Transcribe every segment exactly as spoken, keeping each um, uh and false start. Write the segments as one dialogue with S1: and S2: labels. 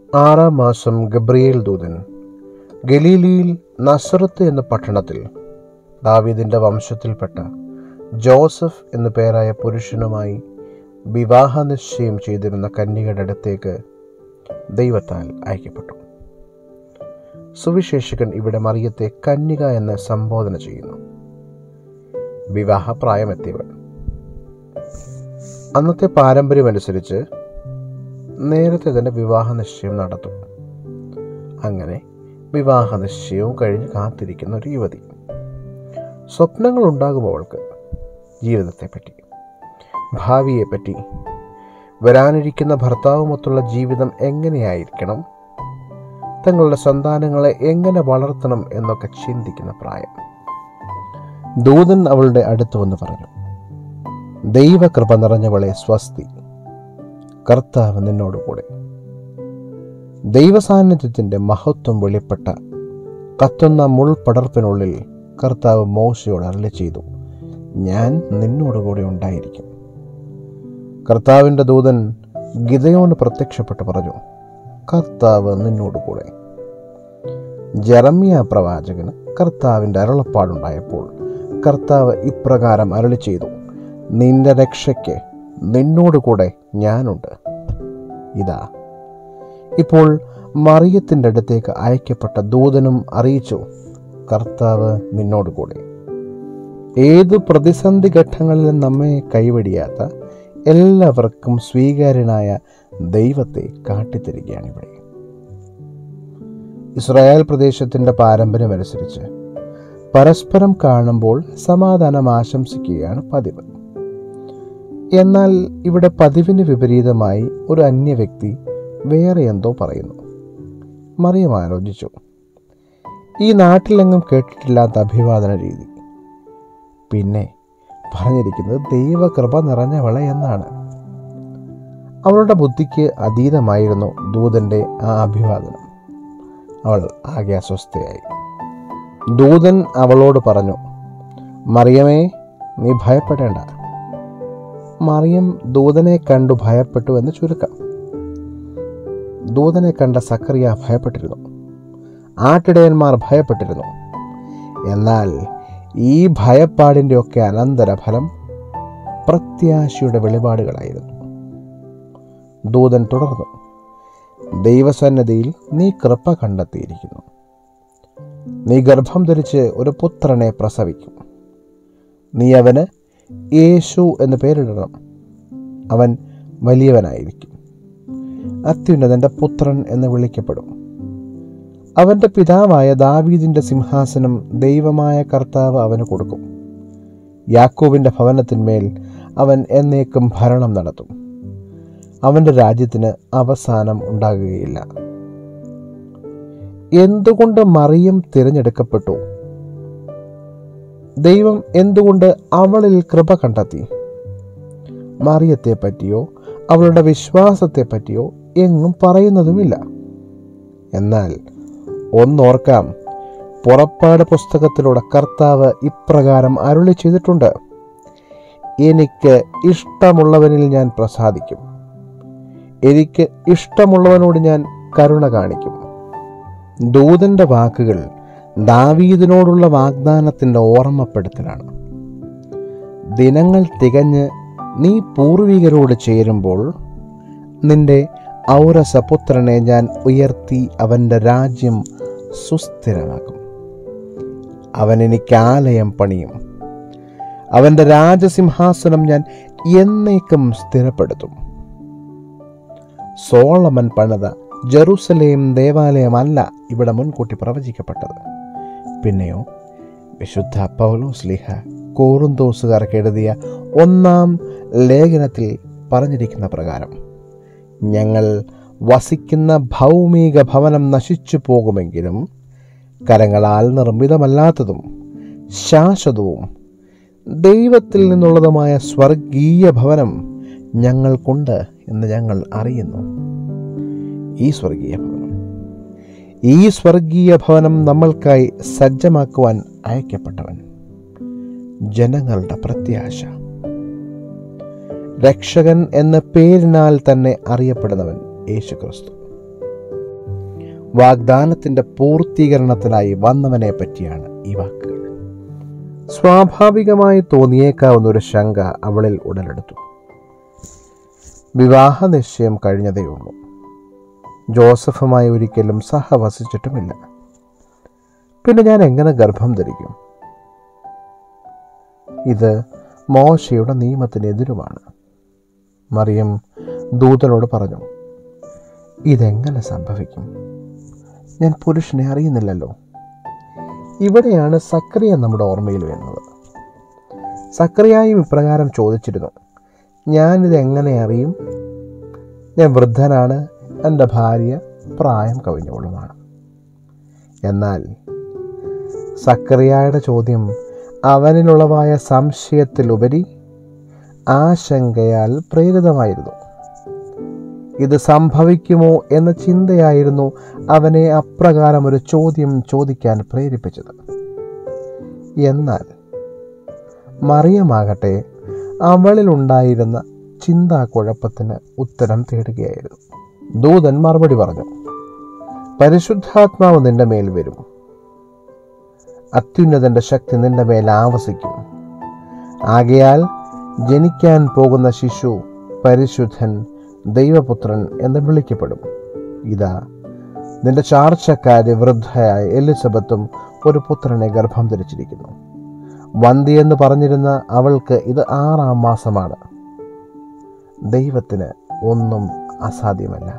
S1: ആറാം മാസം ഗബ്രിയേൽ ദൂതൻ ഗലീലിയിൽ നസറത്ത് എന്ന പട്ടണത്തിൽ ദാവീദിന്റെ വംശത്തിൽപ്പെട്ട ജോസഫ് എന്നു പേരായ പുരുഷനുമായി വിവാഹ നിശ്ചയം ചെയ്തിരുന്ന കന്യകയുടെ അടുത്തേക്ക് ദൈവത്താൽ അയക്കപ്പെട്ടു. സുവിശേഷകൻ ഇവിടെ മറിയത്തെ കന്യക എന്ന് സംബോധന ചെയ്യുന്നു. വിവാഹപ്രായമെത്തിയവൾ. അന്നത്തെ പാരമ്പര്യമനുസരിച്ച് നേരത്തെ തന്നെ വിവാഹ നിശ്ചയം നടത്തും. അങ്ങനെ വിവാഹ നിശ്ചയവും കഴിഞ്ഞ് കാത്തിരിക്കുന്ന ഒരു യുവതി. സ്വപ്നങ്ങൾ ഉണ്ടാകും അവൾക്ക്. ജീവിതത്തെപ്പറ്റി, ഭാവിയെപ്പറ്റി, വരാനിരിക്കുന്ന ഭർത്താവുമൊത്തുള്ള ജീവിതം എങ്ങനെയായിരിക്കണം, തങ്ങളുടെ സന്താനങ്ങളെ എങ്ങനെ വളർത്തണം എന്നൊക്കെ ചിന്തിക്കുന്ന പ്രായം. ദൂതൻ അവളുടെ അടുത്ത് വന്ന് പറഞ്ഞു, ദൈവകൃപ നിറഞ്ഞവളെ സ്വസ്തി, കർത്താവ് നിന്നോടുകൂടെ. ദൈവസാന്നിധ്യത്തിൻ്റെ മഹത്വം വെളിപ്പെട്ട കത്തുന്ന മുൾപടർപ്പിനുള്ളിൽ കർത്താവ് മോശയോട് അരുളി ചെയ്തു, ഞാൻ നിന്നോടുകൂടെ ഉണ്ടായിരിക്കും. കർത്താവിൻ്റെ ദൂതൻ ഗിദെയോന് പ്രത്യക്ഷപ്പെട്ട് പറഞ്ഞു, കർത്താവ് നിന്നോടുകൂടെ. ജെറമ്യ പ്രവാചകന് കർത്താവിൻ്റെ അരുളപ്പാടുണ്ടായപ്പോൾ കർത്താവ് ഇപ്രകാരം അരുളി ചെയ്തു, നിന്റെ രക്ഷയ്ക്ക് നിന്നോടുകൂടെ ഞാനുണ്ട്. ഇതാ, ഇപ്പോൾ മറിയത്തിൻ്റെ അടുത്തേക്ക് അയക്കപ്പെട്ട ദൂതനും അറിയിച്ചു, കർത്താവ് നിന്നോടുകൂടെ. ഏതു പ്രതിസന്ധി ഘട്ടങ്ങളിലും നമ്മെ കൈവെടിയാത്ത എല്ലാവർക്കും സ്വീകാര്യനായ ദൈവത്തെ കാട്ടിത്തരികയാണിവിടെ. ഇസ്രായേൽ പ്രദേശത്തിൻ്റെ പാരമ്പര്യമനുസരിച്ച് പരസ്പരം കാണുമ്പോൾ സമാധാനം ആശംസിക്കുകയാണ് പതിവ്. എന്നാൽ ഇവിടെ പതിവിന് വിപരീതമായി ഒരു അന്യ വ്യക്തി വേറെ എന്തോ പറയുന്നു. മറിയം ആലോചിച്ചു, ഈ നാട്ടിലെങ്ങും കേട്ടിട്ടില്ലാത്ത അഭിവാദന രീതി. പിന്നെ പറഞ്ഞിരിക്കുന്നത് ദൈവകൃപ നിറഞ്ഞവളെ എന്നാണ്. അവളുടെ ബുദ്ധിക്ക് അതീതമായിരുന്നു ദൂതൻ്റെ ആ അഭിവാദനം. അവൾ ആകെ അസ്വസ്ഥയായി. ദൂതൻ അവളോട് പറഞ്ഞു, മറിയമേ, നീ ഭയപ്പെടേണ്ട. മറിയം ദൂതനെ കണ്ടു ഭയപ്പെട്ടു എന്ന് ചുരുക്കം. ദൂതനെ കണ്ട സക്കറിയ ഭയപ്പെട്ടിരുന്നു. ആട്ടിടയന്മാർ ഭയപ്പെട്ടിരുന്നു. എന്നാൽ ഈ ഭയപ്പാടിൻ്റെ ഒക്കെ അനന്തരഫലം പ്രത്യാശയുടെ വെളിപാടുകളായിരുന്നു. ദൂതൻ തുടർന്നു, ദൈവസന്നിധിയിൽ നീ കൃപ കണ്ടെത്തിയിരിക്കുന്നു. നീ ഗർഭം ധരിച്ച് ഒരു പുത്രനെ പ്രസവിക്കും. നീ അവന് യേശു എന്ന് പേരിടണം. അവൻ വലിയവനായിരിക്കും, അത്യുന്നതൻ്റെ പുത്രൻ എന്ന് വിളിക്കപ്പെടും. അവൻ്റെ പിതാവായ ദാവീദിൻ്റെ സിംഹാസനം ദൈവമായ കർത്താവ് അവന് കൊടുക്കും. യാക്കോബിൻ്റെ ഭവനത്തിന്മേൽ അവൻ എന്നേക്കും ഭരണം നടത്തും. അവൻ്റെ രാജ്യത്തിന് അവസാനം ഉണ്ടാകുകയില്ല. എന്തുകൊണ്ട് മറിയം തിരഞ്ഞെടുക്കപ്പെട്ടു? ദൈവം എന്തുകൊണ്ട് അവളിൽ കൃപ കണ്ടെത്തി? മറിയത്തെ പറ്റിയോ അവളുടെ വിശ്വാസത്തെ പറ്റിയോ എങ്ങും പറയുന്നതുമില്ല. എന്നാൽ ഒന്നോർക്കാം, പുറപ്പാട് പുസ്തകത്തിലൂടെ കർത്താവ് ഇപ്രകാരം അരുളി ചെയ്തിട്ടുണ്ട്, എനിക്ക് ഇഷ്ടമുള്ളവനിൽ ഞാൻ പ്രസാദിക്കും, എനിക്ക് ഇഷ്ടമുള്ളവനോട് ഞാൻ കരുണ കാണിക്കും. ദൂതൻ്റെ വാക്കുകൾ ദാവീദിനോടുള്ള വാഗ്ദാനത്തിൻ്റെ ഓർമ്മപ്പെടുത്തലാണ്. ദിനങ്ങൾ തികഞ്ഞ് നീ പൂർവികരോട് ചേരുമ്പോൾ നിന്റെ ഔരസപുത്രനെ ഞാൻ ഉയർത്തി അവൻ്റെ രാജ്യം സുസ്ഥിരമാക്കും. അവൻ എനിക്ക് ആലയം പണിയും. അവൻ്റെ രാജസിംഹാസനം ഞാൻ എന്നേക്കും സ്ഥിരപ്പെടുത്തും. സോളമൻ പണിത ജെറുസലേം ദേവാലയമല്ല ഇവിടെ മുൻകൂട്ടി പ്രവചിക്കപ്പെട്ടത്. പിന്നെയോ വിശുദ്ധ പൗലോസ് ശ്ലീഹ കോറിന്തോസുകാർക്ക് എഴുതിയ ഒന്നാം ലേഖനത്തിൽ പറഞ്ഞിരിക്കുന്ന പ്രകാരം, ഞങ്ങൾ വസിക്കുന്ന ഭൗമിക ഭവനം നശിച്ചു പോകുമെങ്കിലും കരങ്ങളാൽ നിർമ്മിതമല്ലാത്തതും ശാശ്വതവും ദൈവത്തിൽ നിന്നുള്ളതുമായ സ്വർഗീയ ഭവനം ഞങ്ങൾക്കുണ്ട് എന്ന് ഞങ്ങൾ അറിയുന്നു. ഈ സ്വർഗീയ ഭവനം ഈ സ്വർഗീയ ഭവനം നമ്മൾക്കായി സജ്ജമാക്കുവാൻ അയക്കപ്പെട്ടവൻ, ജനങ്ങളുടെ പ്രത്യാശ, രക്ഷകൻ എന്ന പേരിനാൽ തന്നെ അറിയപ്പെടുന്നവൻ യേശുക്രിസ്തു. വാഗ്ദാനത്തിൻ്റെ പൂർത്തീകരണത്തിനായി വന്നവനെ പറ്റിയാണ് ഈ വാക്കുകൾ. സ്വാഭാവികമായി തോന്നിയേക്കാവുന്ന ഒരു ശങ്ക അവളിൽ ഉടലെടുത്തു. വിവാഹ നിശ്ചയം കഴിഞ്ഞതേയുള്ളൂ. ജോസഫുമായി ഒരിക്കലും സഹവസിച്ചിട്ടുമില്ല. പിന്നെ ഞാൻ എങ്ങനെ ഗർഭം ധരിക്കും? ഇത് മോശയുടെ നിയമത്തിനെതിരുമാണ്. മറിയം ദൂതനോട് പറഞ്ഞു, ഇതെങ്ങനെ സംഭവിക്കും? ഞാൻ പുരുഷനെ അറിയുന്നില്ലല്ലോ. ഇവിടെയാണ് സക്കറിയ നമ്മുടെ ഓർമ്മയിൽ വരുന്നത്. സക്കറിയായും ഇപ്രകാരം ചോദിച്ചിരുന്നു, ഞാനിത് എങ്ങനെ അറിയും? ഞാൻ വൃദ്ധനാണ്, എൻ്റെ ഭാര്യ പ്രായം കവിഞ്ഞവളുമാണ്. എന്നാൽ സക്കറിയായുടെ ചോദ്യം അവനിലുളവായ സംശയത്തിലുപരി ആശങ്കയാൽ പ്രേരിതമായിരുന്നു. ഇത് സംഭവിക്കുമോ എന്ന ചിന്തയായിരുന്നു അവനെ അപ്രകാരം ഒരു ചോദ്യം ചോദിക്കാൻ പ്രേരിപ്പിച്ചത്. എന്നാൽ മറിയമാകട്ടെ അവളിലുണ്ടായിരുന്ന ചിന്താക്കുഴപ്പത്തിന് ഉത്തരം തേടുകയായിരുന്നു. ദൂതൻ മറുപടി പറഞ്ഞു, പരിശുദ്ധാത്മാവ് നിന്റെ മേൽ വരും, അത്യുന്നതന്റെ ശക്തി നിന്റെ മേൽ ആവസിക്കും. ആകയാൽ ജനിക്കാൻ പോകുന്ന ശിശു പരിശുദ്ധൻ, ദൈവപുത്രൻ എന്ന് വിളിക്കപ്പെടും. ഇതാ, നിന്റെ ചാർച്ചക്കാരി വൃദ്ധയായ എലിസബത്തും ഒരു പുത്രനെ ഗർഭം ധരിച്ചിരിക്കുന്നു. വന്ധ്യയെന്ന് പറഞ്ഞിരുന്ന അവൾക്ക് ഇത് ആറാം മാസമാണ്. ദൈവത്തിന് ഒന്നും അസാധ്യമല്ല.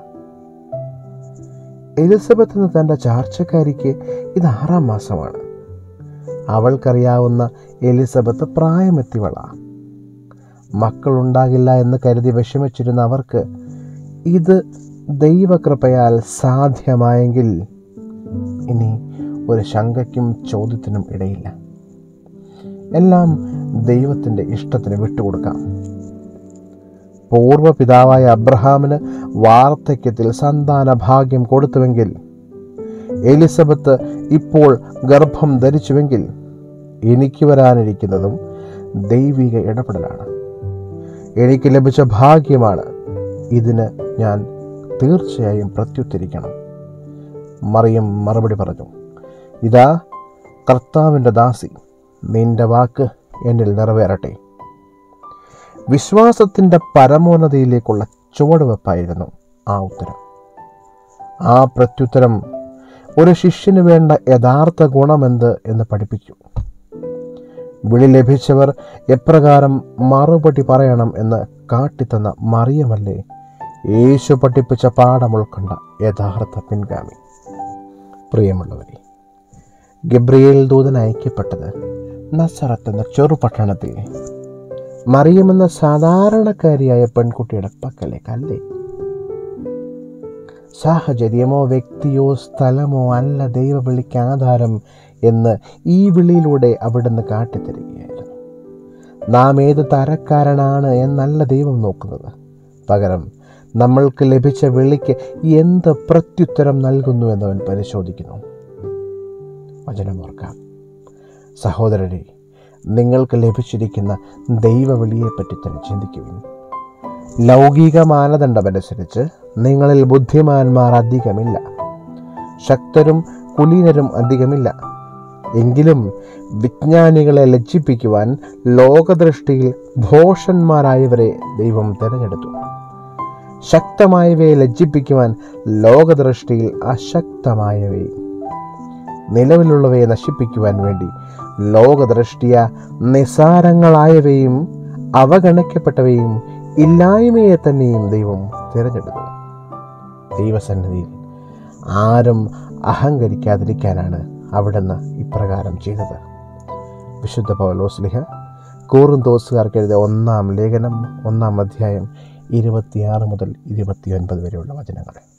S1: എലിസബത്ത് എന്ന തൻ്റെ ചാർച്ചക്കാരിക്ക് ഇത് ആറാം മാസമാണ്. അവൾക്കറിയാവുന്ന എലിസബത്ത് പ്രായമെത്തിവളാ. മക്കളുണ്ടാകില്ല എന്ന് കരുതി വിഷമിച്ചിരുന്ന അവർക്ക് ഇത് ദൈവകൃപയാൽ സാധ്യമായെങ്കിൽ ഇനി ഒരു ശങ്കയ്ക്കും ചോദ്യത്തിനും ഇടയില്ല. എല്ലാം ദൈവത്തിൻ്റെ ഇഷ്ടത്തിന് വിട്ടുകൊടുക്കാം. പൂർവ്വ പിതാവായ അബ്രഹാമിന് വാർദ്ധക്യത്തിൽ സന്താന ഭാഗ്യം കൊടുത്തുവെങ്കിൽ, എലിസബത്ത് ഇപ്പോൾ ഗർഭം ധരിച്ചുവെങ്കിൽ, എനിക്ക് വരാനിരിക്കുന്നതും ദൈവിക ഇടപെടലാണ്. എനിക്ക് ലഭിച്ച ഭാഗ്യമാണ്. ഇതിന് ഞാൻ തീർച്ചയായും പ്രത്യുത്തരിക്കണം. മറിയം മറുപടി പറഞ്ഞു, ഇതാ കർത്താവിൻ്റെ ദാസി, നിന്റെ വാക്ക് എന്നിൽ നിറവേറട്ടെ. വിശ്വാസത്തിൻ്റെ പരമോന്നതയിലേക്കുള്ള ചുവടുവെപ്പായിരുന്നു ആ ഉത്തരം. ആ പ്രത്യുത്തരം ഒരു ശിഷ്യന് വേണ്ട യഥാർത്ഥ ഗുണമെന്ത് എന്ന് പഠിപ്പിച്ചു. വിളി ലഭിച്ചവർ എപ്രകാരം മറുപടി പറയണം എന്ന് കാട്ടിത്തന്ന മറിയമല്ലേ യേശു പഠിപ്പിച്ച പാഠം ഉൾക്കൊണ്ട യഥാർത്ഥ പിൻഗാമി. പ്രിയമുള്ളവരെ, ഗബ്രിയേൽ ദൂതൻ അയക്കപ്പെട്ടത് നസറത്ത് എന്ന ചെറുപട്ടണത്തിൽ മറിയമെന്ന സാധാരണക്കാരിയായ പെൺകുട്ടിയുടെ പക്കലേക്കല്ലേ. സാഹചര്യമോ വ്യക്തിയോ സ്ഥലമോ അല്ല ദൈവവിളിക്ക് ആധാരം എന്ന് ഈ വിളിയിലൂടെ അവിടുന്ന് കാട്ടിത്തരികയായിരുന്നു. നാം ഏത് തരക്കാരനാണ് എന്നല്ല ദൈവം നോക്കുന്നത്, പകരം നമ്മൾക്ക് ലഭിച്ച വിളിക്ക് എന്ത് പ്രത്യുത്തരം നൽകുന്നു എന്നവൻ പരിശോധിക്കുന്നു. വചനമോർക്കാം. സഹോദരരെ, നിങ്ങൾക്ക് ലഭിച്ചിരിക്കുന്ന ദൈവവിളിയെപ്പറ്റി തന്നെ ചിന്തിക്കുവിൻ. ലൗകിക മാനദണ്ഡമനുസരിച്ച് നിങ്ങളിൽ ബുദ്ധിമാന്മാർ അധികമില്ല, ശക്തരും കുലീനരും അധികമില്ല. എങ്കിലും വിജ്ഞാനികളെ ലജ്ജിപ്പിക്കുവാൻ ലോകദൃഷ്ടിയിൽ ഭോഷന്മാരായവരെ ദൈവം തിരഞ്ഞെടുത്തു. ശക്തമായവയെ ലജ്ജിപ്പിക്കുവാൻ ലോകദൃഷ്ടിയിൽ അശക്തമായവയെ, നിലവിലുള്ളവയെ നശിപ്പിക്കുവാൻ വേണ്ടി ലോകദൃഷ്ടിയ നിസാരങ്ങളായവയും അവഗണിക്കപ്പെട്ടവയും ഇല്ലായ്മയെ തന്നെയും ദൈവം തിരഞ്ഞെടുത്തു. ദൈവസന്നിധിയിൽ ആരും അഹങ്കരിക്കാതിരിക്കാനാണ് അവിടുന്ന് ഇപ്രകാരം ചെയ്തത്. വിശുദ്ധ പൗലോസ്ലീഹ കോറിന്തോസുകാർക്ക് എഴുതിയ ഒന്നാം ലേഖനം ഒന്നാം അധ്യായം ഇരുപത്തിയാറ് മുതൽ ഇരുപത്തിയൊൻപത് വരെയുള്ള വചനങ്ങൾ.